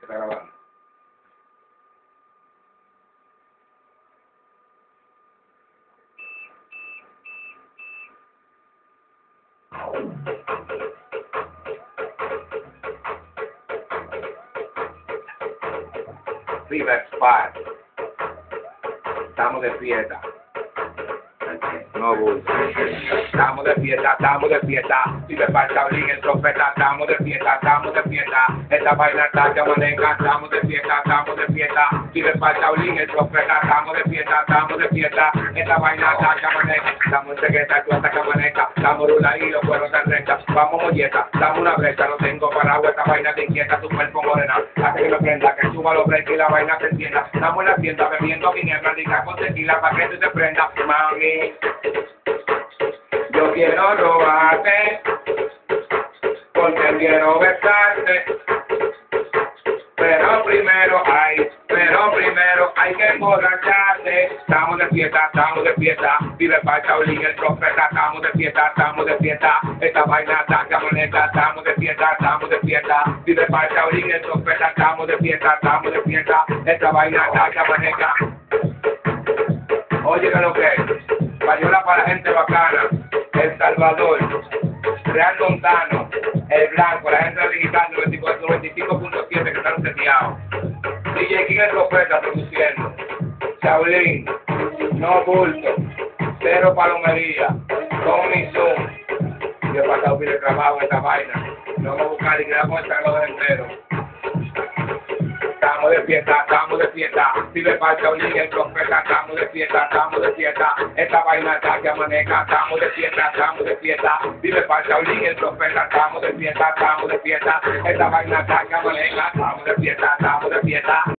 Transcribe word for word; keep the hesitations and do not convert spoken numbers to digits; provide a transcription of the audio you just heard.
está grabando. River Spark. Estamos de fiesta. No bulto. Estamos de fiesta, estamos de fiesta. Si me falta abrir el trompeta, estamos de fiesta, estamos de fiesta. Esta vaina está que maneja, estamos de fiesta, estamos de fiesta. Si me falta abrir el trompeta, estamos de fiesta, estamos de fiesta. Esta vaina está que maneja, estamos en secreta, tú hasta que maneja. Estamos rula y los cuernos están rectas. Vamos molleta, damos una brecha, no tengo paraguas, esta vaina te inquieta, tu cuerpo morena. Hace que me prenda, que suba los breaks y la vaina se encienda. Estamos en la tienda bebiendo ginebra, rica con tequila, pa' que tú te prenda, mami. Yo quiero robarte, porque quiero besarte, pero primero hay, pero primero hay que emborracharte. Estamos de fiesta, estamos de fiesta, vive para Shaolin el profeta, estamos de fiesta, estamos de fiesta, esta vaina está que amanezca, estamos de fiesta, estamos de fiesta, vive para Shaolin el profeta, estamos de fiesta, estamos de fiesta, esta vaina está que amanezca. Oye, que lo que es, payola para la gente bacana. El Salvador, Real Montano, El Blanco, la gente digital noventa y cuatro, noventa y cinco punto siete que están seteados. D J King el Profeta produciendo. Shaolin, no bulto, cero palomería, con mi Zoom. Yo he pasado pile de trabajo en esta vaina. No vamos a buscar y quedamos el reloj entero. Estamos de fiesta, estamos de fiesta, si me falta un día el profeta, estamos de fiesta, estamos de fiesta, esta vaina está que amanezca, estamos de fiesta, estamos de fiesta, si me falta un día el profeta, estamos de fiesta, estamos de fiesta, esta vaina está que amanezca, estamos de fiesta, estamos de fiesta.